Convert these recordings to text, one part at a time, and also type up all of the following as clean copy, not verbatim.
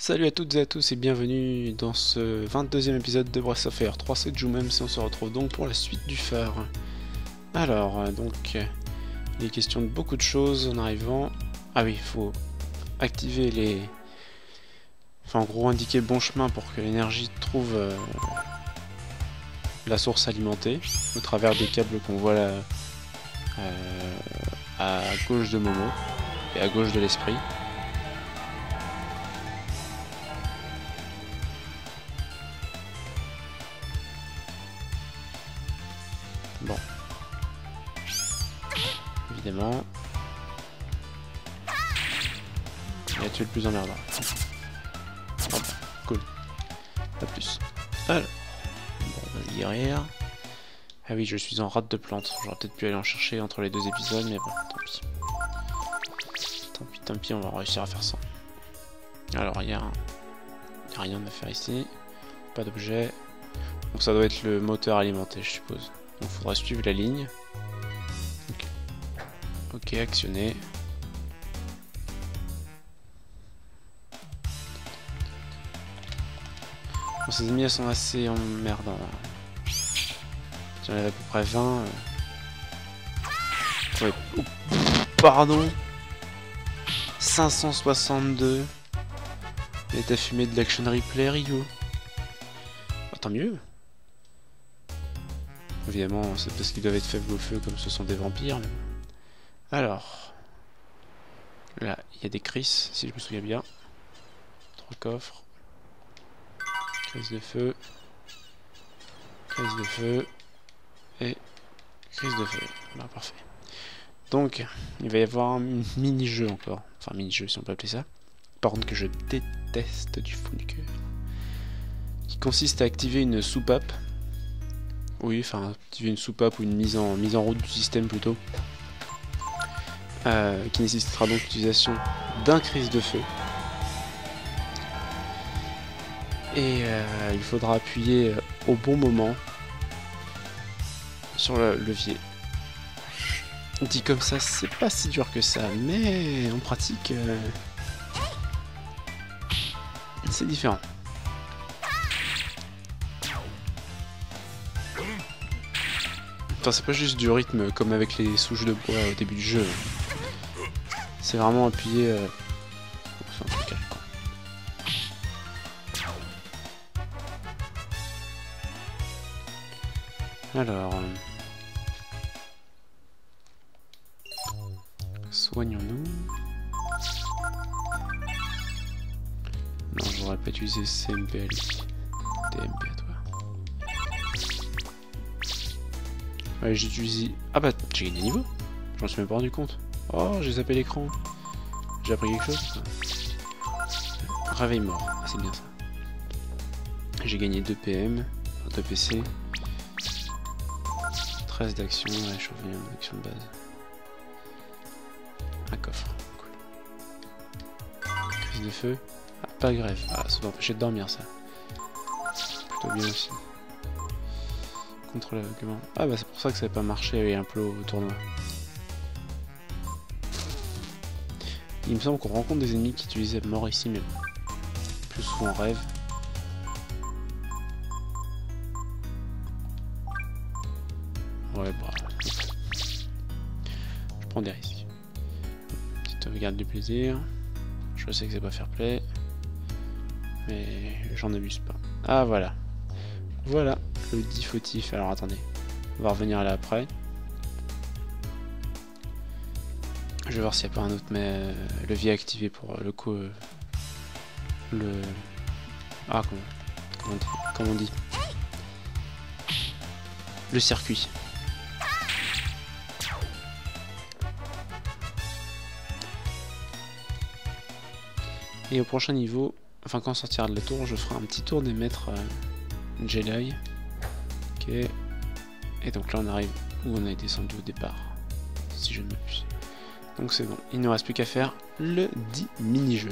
Salut à toutes et à tous et bienvenue dans ce 22e épisode de Breath of Fire 3, c'est Jou même si on se retrouve donc pour la suite du phare. Alors, il est question de beaucoup de choses en arrivant. Ah oui, il faut activer les... Enfin, en gros, indiquer le bon chemin pour que l'énergie trouve la source alimentée au travers des câbles qu'on voit là, à gauche de Momo et à gauche de l'esprit. Bon. Évidemment. Il a tué le plus emmerdant. Oh, cool. Pas plus. Alors. Bon, on va guérir. Ah oui, je suis en rate de plantes. J'aurais peut-être pu aller en chercher entre les deux épisodes, mais bon, tant pis. Tant pis, on va réussir à faire ça. Alors, il y a rien à faire ici. Pas d'objet. Donc ça doit être le moteur alimenté, je suppose. Donc il faudra suivre la ligne. Ok, actionner. Bon, ces ennemis elles sont assez emmerdants. J'en avais à peu près 20. Ouais. Oh, pardon. 562. Et t'as fumé de l'action replay, Rio. Bah, tant mieux. Évidemment, c'est parce qu'ils doivent être faibles au feu, comme ce sont des vampires. Mais... Alors, là, il y a des crises, si je me souviens bien. 3 coffres. Crise de feu. Crise de feu. Et crise de feu. Bah, parfait. Donc, il va y avoir un mini-jeu encore. Enfin, mini-jeu, si on peut appeler ça. Par contre, que je déteste du fond du cœur. Qui consiste à activer une soupape. Oui, enfin, activer une soupape ou une mise en route du système plutôt. Qui nécessitera donc l'utilisation d'un crise de feu. Et il faudra appuyer au bon moment sur le levier. Dit comme ça, c'est pas si dur que ça, mais en pratique, c'est différent. Enfin, c'est pas juste du rythme comme avec les souches de bois au début du jeu. C'est vraiment appuyé. C'est un truc alors. Soignons-nous. Non, j'aurais pas utilisé CMP à lui. TMP à toi. Ouais, j'ai utilisé... Ah bah, j'ai gagné niveau. Je m'en suis même pas rendu compte. Oh, j'ai zappé l'écran. J'ai appris quelque chose. Réveil mort, c'est bien ça. J'ai gagné 2 PM, 2 PC. 13 d'action, ouais, je suis revenu en action de base. Un coffre, cool. Crise de feu. Ah, pas grève. Ah, ça doit empêcher de dormir ça. Plutôt bien aussi. Contre l'aveuglement. Ah bah c'est pour ça que ça n'avait pas marché avec un plot au tournoi. Il me semble qu'on rencontre des ennemis qui utilisaient mort ici, mais plus souvent rêve. Ouais, bah. Je prends des risques. Petite sauvegarde du plaisir. Je sais que c'est pas fair play. Mais j'en abuse pas. Ah, voilà. Voilà, le dit fautif. Alors attendez. On va revenir là après. Je vais voir s'il n'y a pas un autre levier activé pour le coup. Ah, comment on dit le circuit. Et au prochain niveau, enfin quand on sortira de la tour, je ferai un petit tour des maîtres Jedi. Ok. Et donc là on arrive où on a descendu au départ. Si je ne m'abuse. Donc c'est bon, il ne nous reste plus qu'à faire le dit mini-jeu.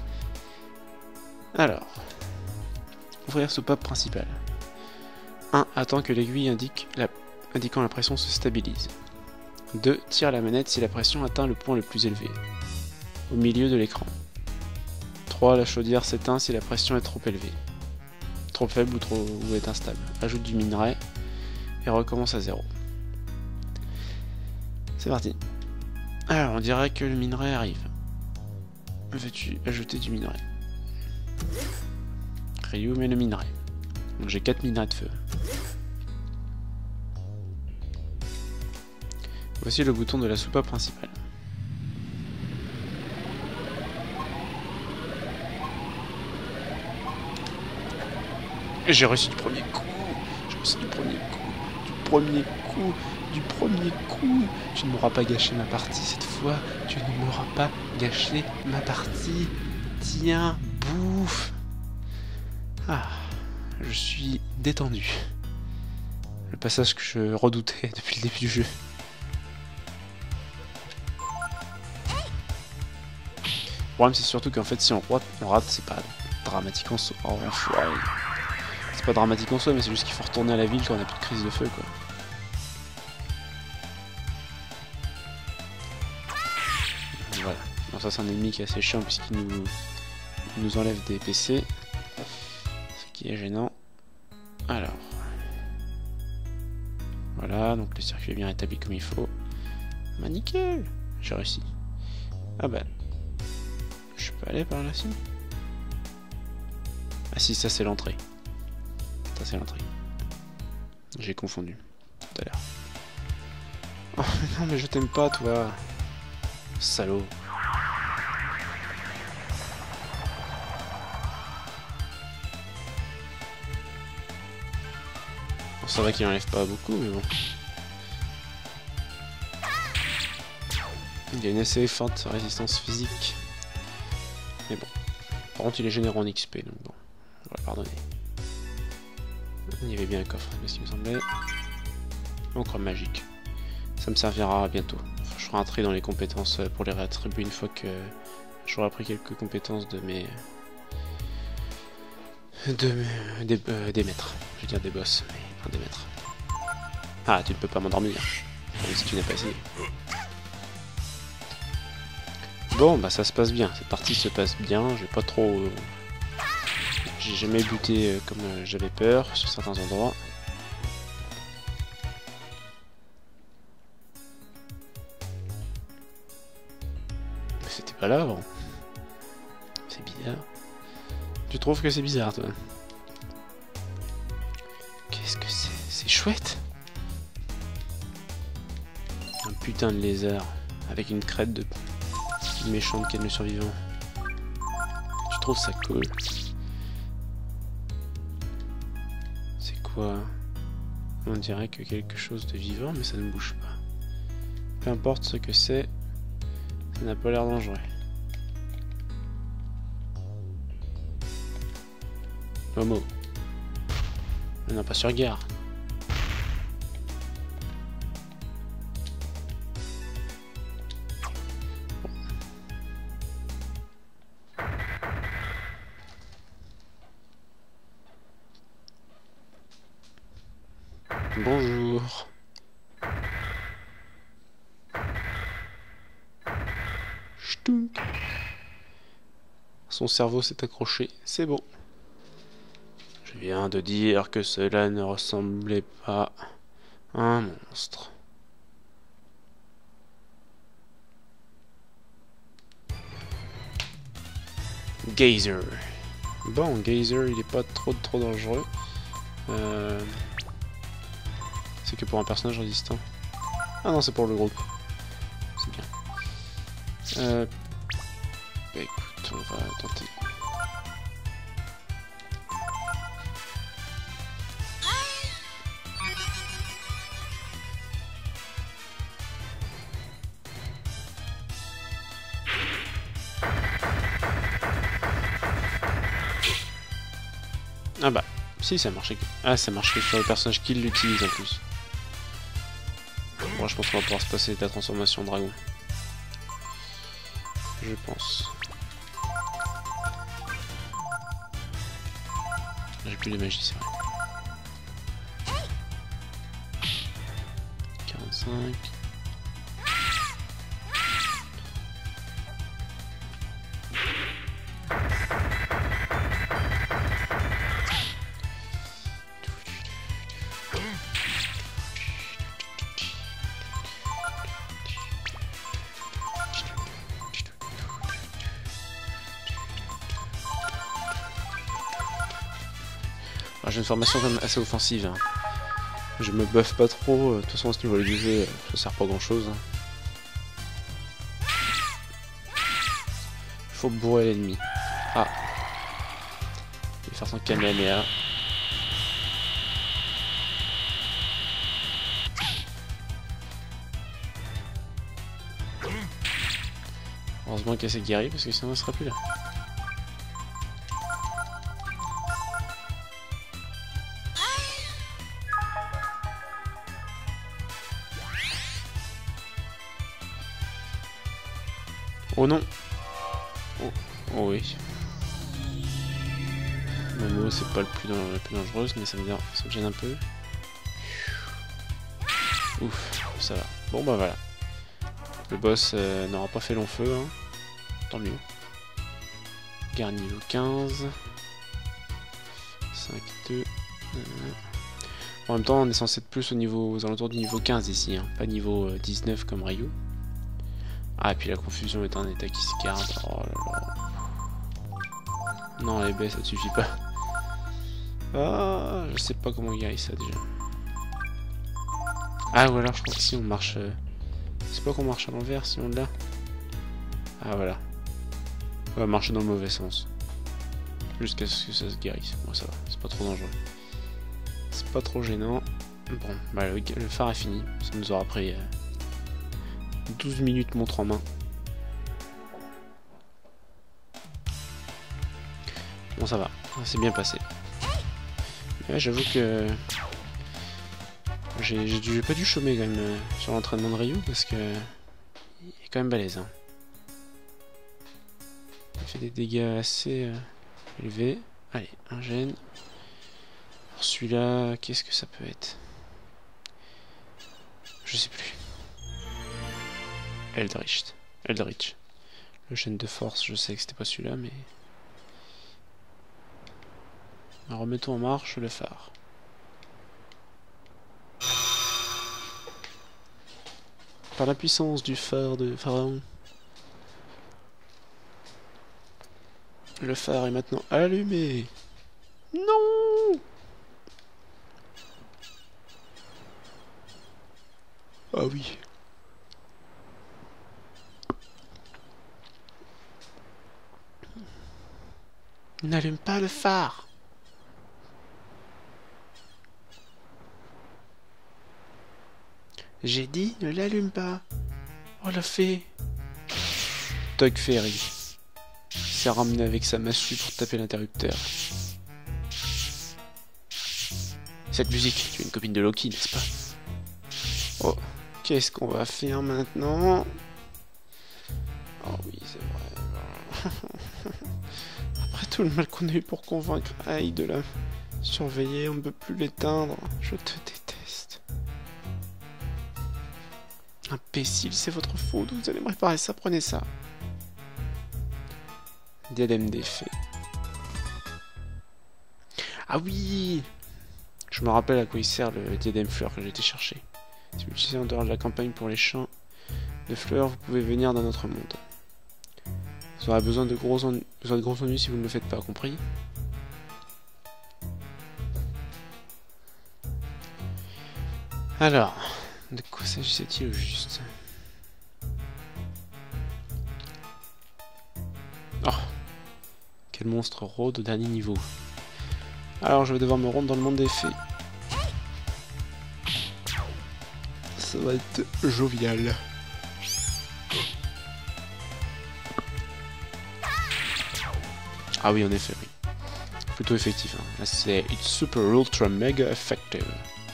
Alors, ouvrir soupape principale. 1. Attends que l'aiguille indiquant la pression se stabilise. 2. Tire la manette si la pression atteint le point le plus élevé, au milieu de l'écran. 3, la chaudière s'éteint si la pression est trop élevée. Trop faible ou est instable. Ajoute du minerai et recommence à 0. C'est parti. Alors, on dirait que le minerai arrive. Veux-tu ajouter du minerai? Ryu met le minerai. Donc j'ai 4 minerais de feu. Voici le bouton de la soupape principale. Et j'ai réussi du premier coup. J'ai réussi du premier coup. Du premier coup. Du premier coup. Tu ne m'auras pas gâché ma partie cette fois. Tu ne m'auras pas gâché ma partie. Tiens, bouffe. Ah, je suis détendu. Le passage que je redoutais depuis le début du jeu. Le problème c'est surtout qu'en fait si on rate, c'est pas dramatique en soi. Oh, c'est pas dramatique en soi, mais c'est juste qu'il faut retourner à la ville quand on a plus de crise de feu, quoi. Voilà. Bon, ça c'est un ennemi qui est assez chiant puisqu'il nous enlève des PC. Ce qui est gênant. Alors. Voilà, donc le circuit est bien établi comme il faut. Bah nickel. J'ai réussi. Ah bah. Je peux aller par là, si? Ah si, ça c'est l'entrée. Ça c'est l'entrée. J'ai confondu tout à l'heure. Oh mais non mais je t'aime pas toi. Salaud. Bon, ça va qu'il enlève pas beaucoup mais bon. Il y a une assez forte résistance physique. Mais bon. Par contre il est généreux en XP donc bon. On va le pardonner. Il y avait bien un coffre, c'est ce qui me semblait. Encre magique. Ça me servira bientôt. Enfin, je ferai un tri dans les compétences pour les réattribuer une fois que j'aurai appris quelques compétences de mes... des maîtres. Je veux dire des boss, mais enfin des maîtres. Ah, tu ne peux pas m'endormir. Même si tu n'as pas essayé. Bon, bah ça se passe bien. Cette partie se passe bien. J'ai pas trop... J'ai jamais buté comme j'avais peur sur certains endroits. Mais c'était pas là avant. C'est bizarre. Tu trouves que c'est bizarre, toi? Qu'est-ce que c'est? C'est chouette. Un putain de lézard avec une crête de méchant de Ken le survivant. Tu trouves ça cool? C'est quoi? On dirait que quelque chose de vivant, mais ça ne bouge pas. Peu importe ce que c'est, ça n'a pas l'air dangereux. Momo. Non, pas sur gare. Bonjour. Ch'tounk. Son cerveau s'est accroché, c'est bon. Je viens de dire que cela ne ressemblait pas à un monstre. Gazer. Bon, Gazer, il est pas trop dangereux. C'est que pour un personnage résistant. Ah non, c'est pour le groupe. C'est bien. Bah écoute, on va tenter. Ah bah, si ça marchait. Ah, ça marche que sur les personnages qui l'utilisent en plus. Bon, je pense qu'on va pouvoir se passer de la transformation en dragon. Je pense. J'ai plus de magie, c'est vrai. 45. Ah, j'ai une formation quand même assez offensive. Hein. Je me buff pas trop. De toute façon, à ce niveau du jeu, ça sert pas grand chose. Hein. Il faut bourrer l'ennemi. Ah. Il va faire son Kamehameha. Heureusement qu'elle s'est guérie parce que sinon elle sera plus là. Oh non. Oh, oh oui. Momo c'est pas le plus dangereux mais ça me gêne un peu. Ouf, ça va. Bon bah voilà. Le boss n'aura pas fait long feu, hein. Tant mieux. Guerre niveau 15. 5-2. En même temps, on est censé être plus aux alentours du niveau 15 ici, hein. Pas niveau 19 comme Ryu. Ah, et puis la confusion est un état qui se garde. Oh là là. Non, les baies, ça ne suffit pas. Ah, je sais pas comment guérir ça déjà. Ah, ou alors je crois que si on marche. C'est pas qu'on marche à l'envers si on l'a. Ah, voilà. On va marcher dans le mauvais sens. Jusqu'à ce que ça se guérisse. Bon, ça va, c'est pas trop dangereux. C'est pas trop gênant. Bon, bah le phare est fini. Ça nous aura pris 12 minutes montre en main. Bon, ça va, c'est bien passé. Ouais, j'avoue que j'ai pas dû chômer quand même sur l'entraînement de Ryu parce que il est quand même balèze. Hein. Il fait des dégâts assez élevés. Allez, un gène. Celui-là, qu'est-ce que ça peut être? Je sais plus. Eldritch. Le gène de force, je sais que c'était pas celui-là, mais... Remettons en marche le phare. Par la puissance du phare de Pharaon. Le phare est maintenant allumé. Non! Ah oui. N'allume pas le phare. J'ai dit, ne l'allume pas. Oh la fée. Tog Fairy. Il s'est ramené avec sa massue pour taper l'interrupteur. Cette musique, tu es une copine de Loki, n'est-ce pas? Oh, qu'est-ce qu'on va faire maintenant? Oh oui, c'est vrai. Après tout le mal qu'on a eu pour convaincre Aïe de la surveiller, on ne peut plus l'éteindre. Je te déteste. Imbécile, c'est votre faute. Vous allez me réparer ça, prenez ça. Diadème des fées. Ah oui! Je me rappelle à quoi il sert le diadème fleur que j'ai été chercher. Si vous l'utilisez en dehors de la campagne pour les champs de fleurs, vous pouvez venir dans notre monde. Vous aurez besoin de gros ennuis si vous ne le faites pas, compris? Alors, de quoi s'agissait-il au juste? Oh! Quel monstre rôde au dernier niveau. Alors je vais devoir me rendre dans le monde des fées. Ça va être jovial. Ah oui, en effet, oui. Plutôt effectif. Hein. Là, c'est It's super ultra mega effective.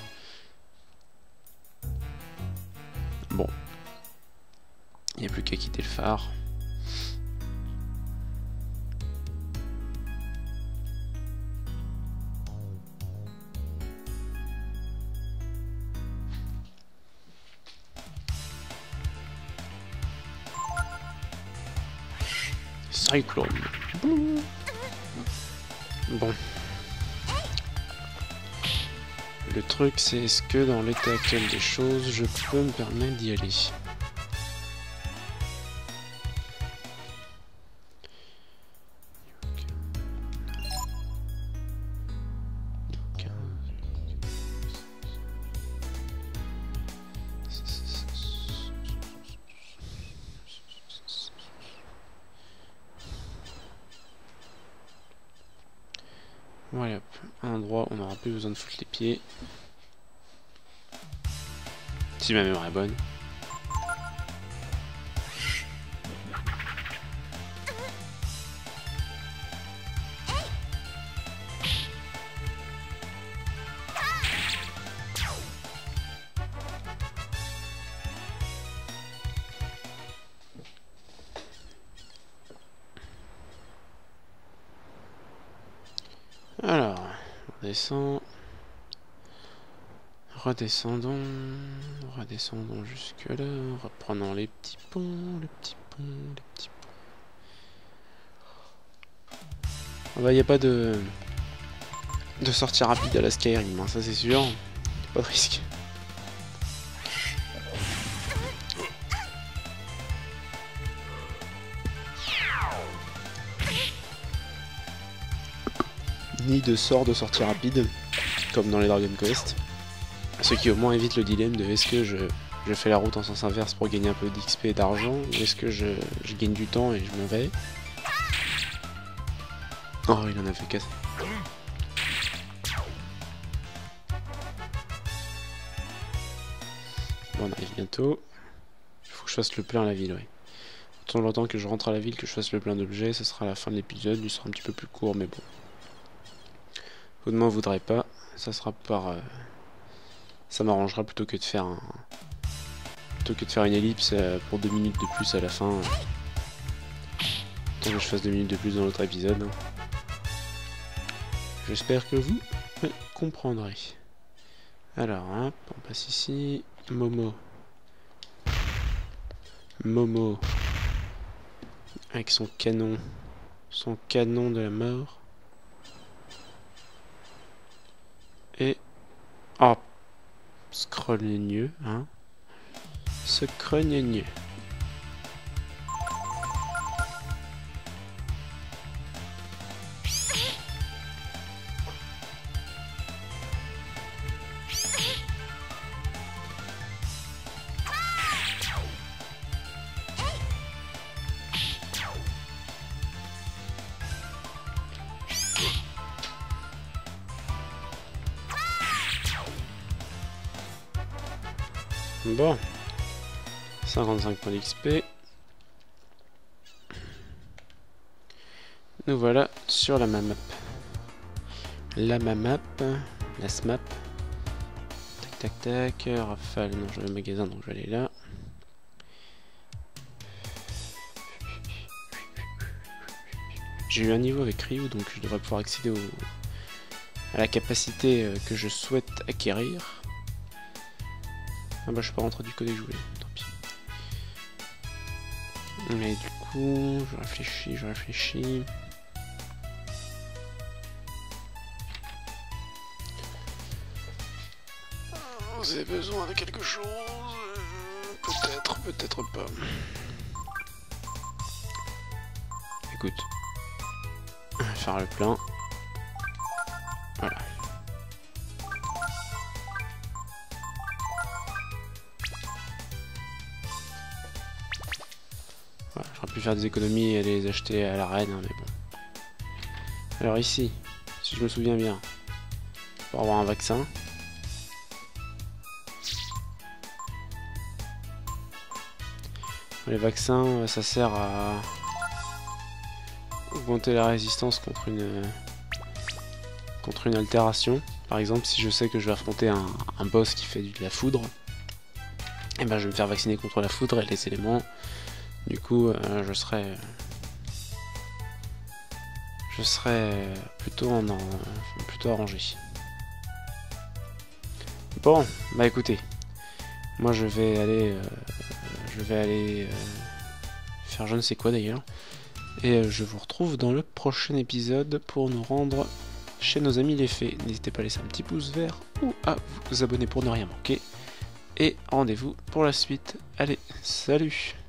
Bon. Il n'y a plus qu'à quitter le phare. Cyclone. Bon. Le truc, c'est est-ce que dans l'état actuel des choses, je peux me permettre d'y aller? Voilà, hop, un endroit où on n'aura plus besoin de foutre les pieds. Si ma mémoire est bonne. Alors, on descend. Redescendons jusque là, reprenons les petits ponts, les petits ponts. Ah bah y a pas de sortie rapide à la Skyrim, hein, ça c'est sûr, pas de risque. Ni de sort de sortie rapide, comme dans les Dragon Quest. Ce qui au moins évite le dilemme de est-ce que je fais la route en sens inverse pour gagner un peu d'XP et d'argent, ou est-ce que je gagne du temps et je m'en vais. Oh, il en a fait casser. Bon, on arrive bientôt. Il faut que je fasse le plein à la ville, oui. Tant longtemps que je rentre à la ville, que je fasse le plein d'objets, ce sera la fin de l'épisode. Il sera un petit peu plus court, mais bon. Vous ne m'en voudrez pas. Ça sera par... ça m'arrangera plutôt que de faire une ellipse pour 2 minutes de plus à la fin. Tant que je fasse 2 minutes de plus dans l'autre épisode. J'espère que vous me comprendrez. Alors, hop, on passe ici. Momo. Avec son canon. Son canon de la mort. Et... oh, scrogneux, hein. Scrogneux. Bon, 55 points d'XP. Nous voilà sur la map. La SMAP. Tac. Rafale, non, je vais au magasin, donc je vais aller là. J'ai eu un niveau avec Ryu, donc je devrais pouvoir accéder à la capacité que je souhaite acquérir. Ah bah je suis pas rentré du côté que je voulais, tant pis. Mais du coup, je réfléchis. Vous avez besoin de quelque chose? Peut-être pas. Écoute, on va faire le plein. Voilà. J'aurais pu faire des économies et aller les acheter à l'arène, hein, mais bon. Alors ici, si je me souviens bien, pour avoir un vaccin. Les vaccins, ça sert à augmenter la résistance contre une altération. Par exemple, si je sais que je vais affronter un boss qui fait de la foudre, et ben je vais me faire vacciner contre la foudre et les éléments. Du coup, je serai plutôt arrangé. Bon, bah écoutez, moi je vais aller faire je ne sais quoi d'ailleurs, et je vous retrouve dans le prochain épisode pour nous rendre chez nos amis les fées. N'hésitez pas à laisser un petit pouce vert ou à vous abonner pour ne rien manquer, et rendez-vous pour la suite. Allez, salut!